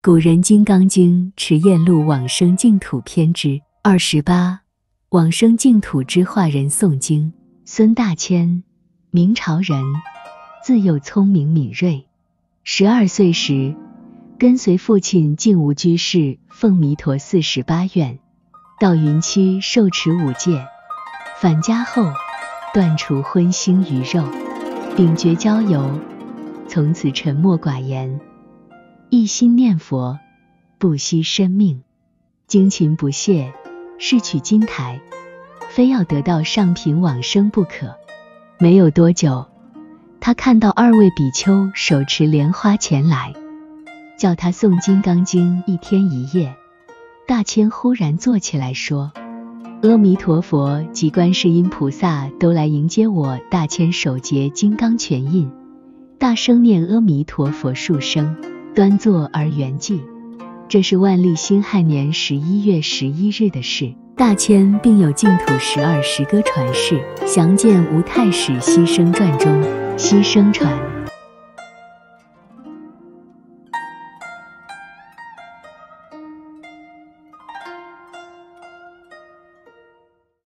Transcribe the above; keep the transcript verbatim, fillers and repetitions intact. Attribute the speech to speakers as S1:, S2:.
S1: 古人金刚经持验录往生净土篇之二十八，往生净土之化人诵经。孙大千，明朝人，自幼聪明敏锐。十二岁时，跟随父亲净无居士奉弥陀四十八愿，到云栖受持五戒。返家后，断除荤腥鱼肉，秉绝交游，从此沉默寡言，一心念佛，不惜生命，精勤不懈，誓取金台，非要得到上品往生不可。没有多久，他看到二位比丘手持莲花前来，叫他诵金刚经一天一夜。大千忽然坐起来说：阿弥陀佛及观世音菩萨都来迎接我，大千手结金刚拳印，大声念阿弥陀佛数声，端坐而圆寂。这是万历辛亥年十一月十一日的事。大千并有净土十二十歌传世，详见吴太史希生传中。希生传